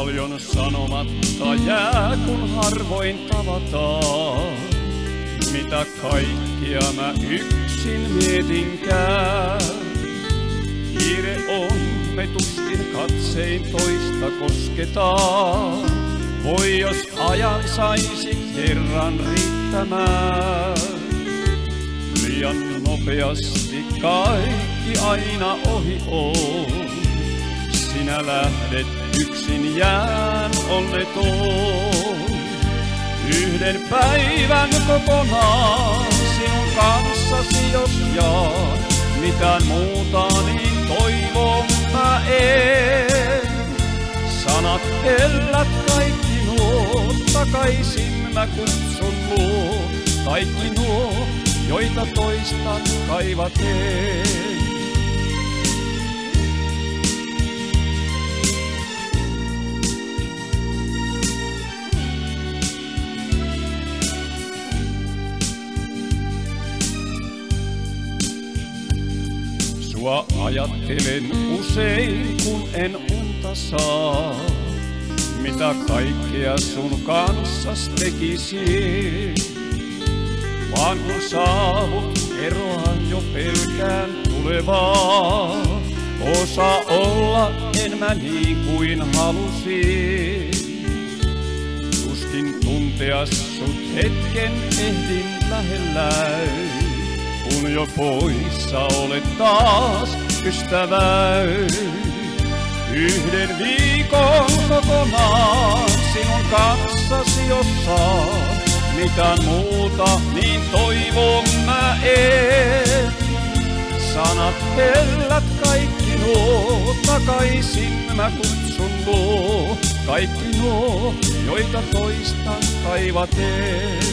Paljon sanomatta jää, kun harvoin tavataan. Mitä kaikkia mä yksin mietinkään. Kiire on, me tuskin katsein toista kosketaan. Voi jos ajan saisi kerran riittämään. Liian nopeasti kaikki aina ohi on. Sinä lähdet, yksin jään onneton. Yhden päivän kokonaan sinun kanssasi jos jaan. Mitään muuta niin toivon mä en. Sanat hellät kaikki nuo, takaisin mä kutsun luo. Kaikki nuo, joita toistan kaivaten. Sua ajattelen usein, kun en unta saa. Mitä kaikkea sun kanssas tekisin. Vaan kun saavut, eroan jo pelkään tulevaa. Osaa olla, en mä niin kuin halusin. Tuskin tuntea sut hetken ehdin lähelläin. Kun jo poissa olet taas ystäväy. Yhden viikon kokonaan sinun kanssasi jos saa. Mitään muuta niin toivon mä en. Sanat hellät kaikki nuo, takaisin mä kutsun luo. Kaikki nuo, joita toistan kaivaten.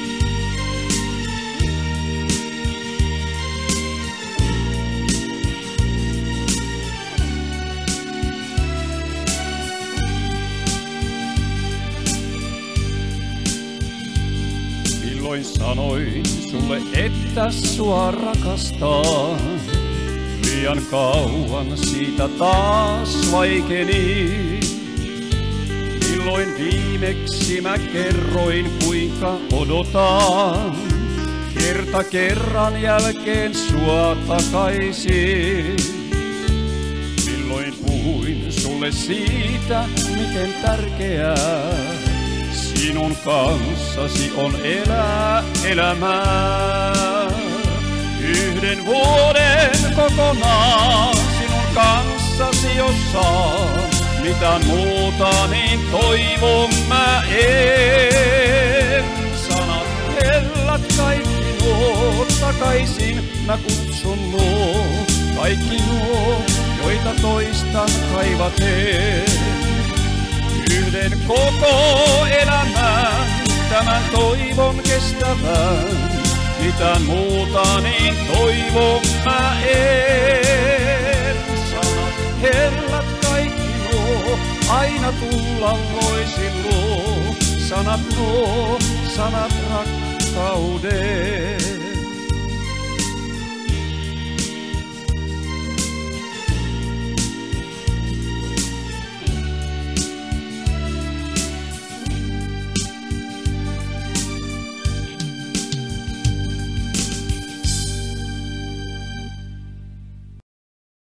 Milloin sanoin sulle, että sua rakastan? Liian kauan siitä taas vaikeni. Milloin viimeksi mä kerroin, kuinka odotan kerta kerran jälkeen sua takaisin. Milloin puhuin sulle siitä, miten tärkeää sinun kanssasi on elää elämää. Yhden vuoden kokonaan sinun kanssasi jos saan. Mitään muuta niin toivon mä en. Sanat hellät kaikki nuo, takaisin mä kutsun luo. Kaikki nuo, joita toistan kaivaten. Yhden koko elämän, tämän toivon kestävän. Mitään muuta niin toivon mä en. Sanat hellät kaikki nuo, aina tulla voisin luo. Sanat nuo, sanat rakkauden.